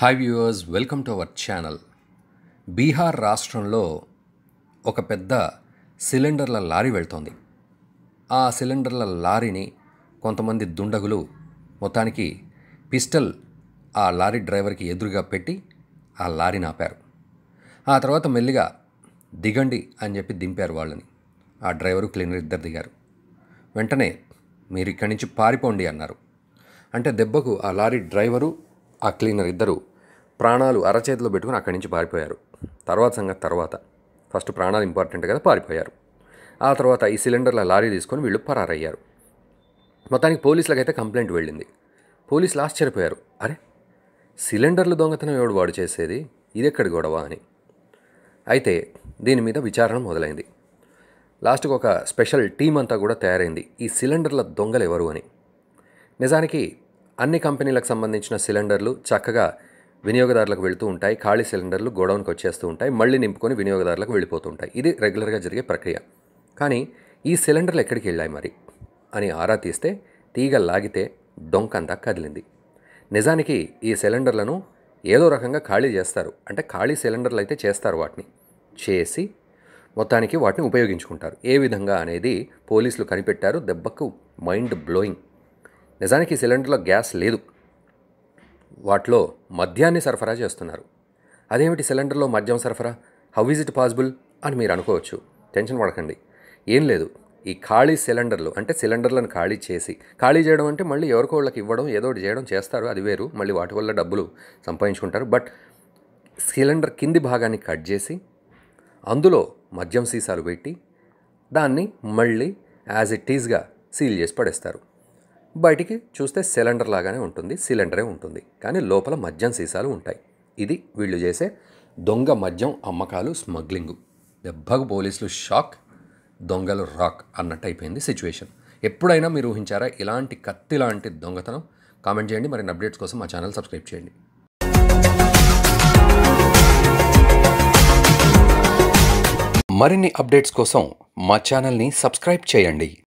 Hi viewers, welcome to our channel. Bihar రాష్ట్రంలో ఒక పెద్ద సిలిండర్ల లారీ వెళ్తోంది. ఆ సిలిండర్ల లారీని కొంతమంది దుండగులు మొత్తానికి పిస్టల్ ఆ లారీ డ్రైవర్కి ఎదురుగా పెట్టి ఆ లారీని ఆపారు. ఆ తర్వాత మెల్లిగా దిగండి అని చెప్పి దింపారు వాళ్ళని. ఆ డ్రైవరు క్లీనర్ ఇద్దరు దిగారు. వెంటనే మీరు ఇక్కడి నుంచి పారిపోండి అన్నారు. అంటే దెబ్బకు ఆ లారీ డ్రైవరు ఆ క్లీనర్ ఇద్దరు ప్రాణాలు అరచేతిలో పెట్టుకుని అక్కడి నుంచి పారిపోయారు. తర్వాత ఫస్ట్ ప్రాణాలు ఇంపార్టెంట్ కదా, పారిపోయారు. ఆ తర్వాత ఈ సిలిండర్ల లారీ తీసుకొని వీళ్ళు పరారయ్యారు. మొత్తానికి పోలీసులకైతే కంప్లైంట్ వెళ్ళింది. పోలీసులు ఆశ్చర్యపోయారు. అరే, సిలిండర్లు దొంగతనం ఎవడు వాడు చేసేది, ఇదెక్కడి గొడవ అని. అయితే దీని మీద విచారణ మొదలైంది. లాస్ట్కి ఒక స్పెషల్ టీం అంతా కూడా తయారైంది, ఈ సిలిండర్ల దొంగలు ఎవరు అని. నిజానికి అన్ని కంపెనీలకు సంబంధించిన సిలిండర్లు చక్కగా వినియోగదారులకు వెళుతూ ఉంటాయి. ఖాళీ సిలిండర్లు గోడౌన్కి వచ్చేస్తూ ఉంటాయి, మళ్ళీ నింపుకొని వినియోగదారులకు వెళ్ళిపోతూ ఉంటాయి. ఇది రెగ్యులర్గా జరిగే ప్రక్రియ. కానీ ఈ సిలిండర్లు ఎక్కడికి వెళ్ళాయి మరి అని ఆరా తీస్తే తీగ లాగితే డొంకంతా కదిలింది. నిజానికి ఈ సిలిండర్లను ఏదో రకంగా ఖాళీ చేస్తారు. అంటే ఖాళీ సిలిండర్లు అయితే చేస్తారు, వాటిని చేసి మొత్తానికి వాటిని ఉపయోగించుకుంటారు. ఏ విధంగా అనేది పోలీసులు కనిపెట్టారు. దెబ్బకు మైండ్ బ్లోయింగ్. నిజానికి ఈ సిలిండర్లో గ్యాస్ లేదు, వాటిలో మద్యాన్ని సరఫరా చేస్తున్నారు. అదేమిటి సిలిండర్లో మద్యం సరఫరా, హౌ ఈజ్ ఇట్ పాసిబుల్ అని మీరు అనుకోవచ్చు. టెన్షన్ పడకండి, ఏం లేదు. ఈ ఖాళీ సిలిండర్లు అంటే సిలిండర్లను ఖాళీ చేయడం అంటే మళ్ళీ ఎవరికో వాళ్ళకి ఇవ్వడం, ఏదో ఒకటి చేయడం చేస్తారు, అది వేరు. మళ్ళీ వాటి వల్ల డబ్బులు సంపాదించుకుంటారు. బట్ సిలిండర్ కింది భాగాన్ని కట్ చేసి అందులో మద్యం సీసాలు పెట్టి దాన్ని మళ్ళీ యాజ్ ఇట్ ఈజ్గా సీల్ చేసి పడేస్తారు. బయటికి చూస్తే సిలిండర్ లాగానే ఉంటుంది, సిలిండరే ఉంటుంది, కానీ లోపల మద్యం సీసాలు ఉంటాయి. ఇది వీళ్ళు చేసే దొంగ మద్యం అమ్మకాలు, స్మగ్లింగు. దెబ్బకు పోలీసులు షాక్, దొంగలు రాక్ అన్నట్టు అయిపోయింది సిచ్యువేషన్. ఎప్పుడైనా మీరు ఊహించారా ఇలాంటి కత్తి లాంటి దొంగతనం? కామెంట్ చేయండి. మరిన్ని అప్డేట్స్ కోసం మా ఛానల్ సబ్స్క్రైబ్ చేయండి. మరిన్ని అప్డేట్స్ కోసం మా ఛానల్ని సబ్స్క్రైబ్ చేయండి.